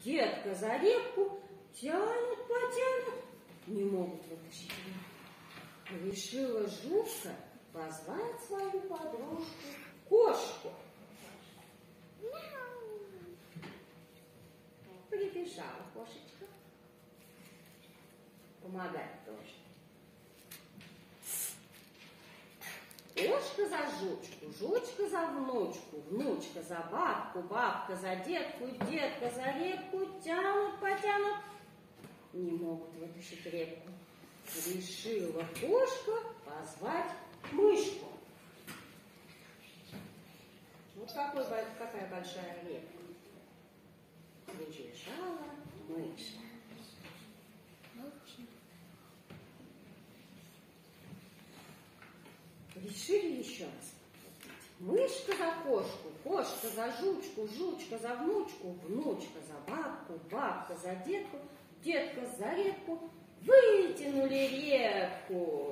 детка за репку тянут, потянут, не могут вытащить репку. Решила Жучка позвать свою подружку Кошку. Прибежала кошечка. Помогать тоже. Кошка за Жучку, Жучка за внучку, внучка за бабку, бабка за детку, детка за репку, тянут, потянут, не могут вытащить репку. Решила кошка позвать мышку. Вот какая большая репка. Прибежала мышь. Решили еще раз. Мышка за кошку, кошка за Жучку, Жучка за внучку, внучка за бабку, бабка за детку, детка за репку. Вытянули репку.